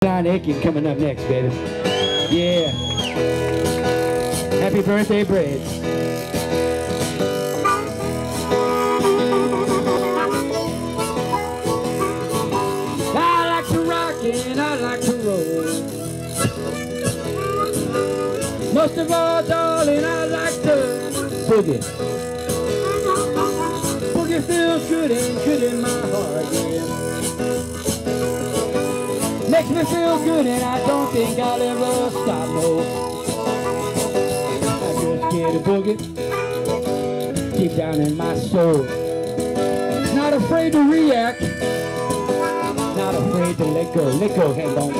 Don Aiken coming up next, baby. Yeah. Happy birthday, Braids. I like to rock and I like to roll. Most of all, darling, I like to boogie. Boogie feels good and good in my heart, yeah. Makes me feel good and I don't think I'll ever stop, no. I just get a boogie deep down in my soul. Not afraid to react, not afraid to let go. Let go, hand on.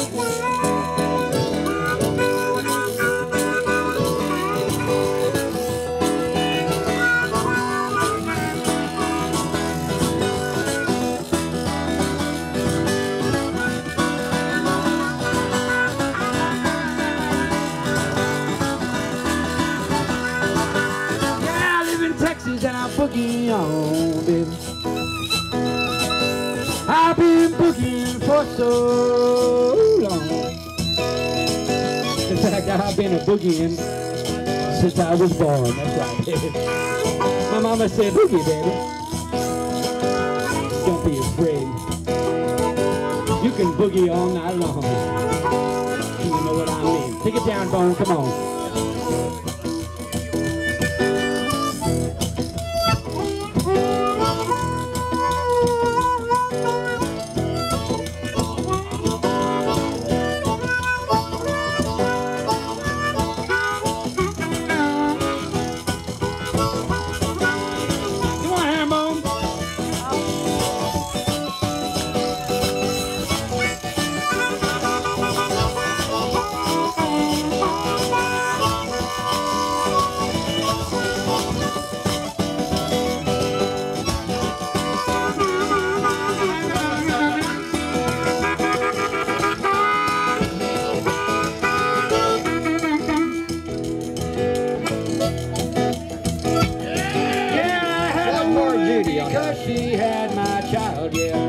And I'm boogie on, baby. I've been boogieing for so long. In fact, I've been a boogieing since I was born. That's right, baby. My mama said, boogie, baby. Don't be afraid. You can boogie all night long. You know what I mean. Take it down, Bone. Come on. Because she had my child, yeah.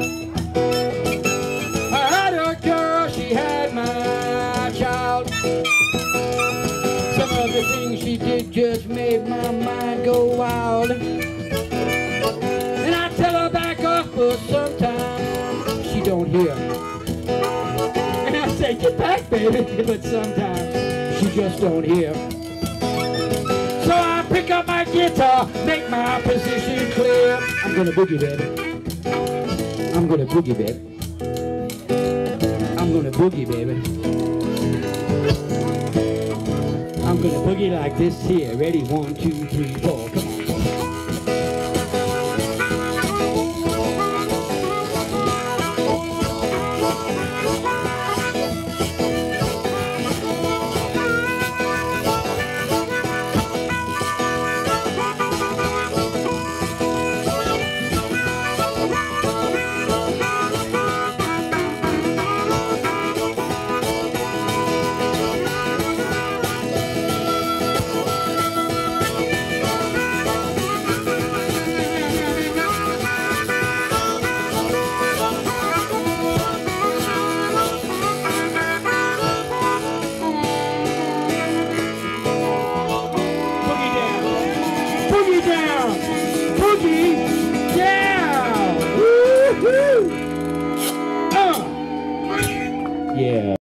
I had a girl, she had my child. Some of the things she did just made my mind go wild. And I tell her back off, but sometimes she don't hear. And I say, get back, baby, but sometimes she just don't hear. So I pick up my guitar, make my position clear. I'm gonna boogie, baby. I'm gonna boogie, baby. I'm gonna boogie, baby. I'm gonna boogie like this here. Ready? 1, 2, 3, 4. Come on. Boogie down! Woo-hoo! Yeah.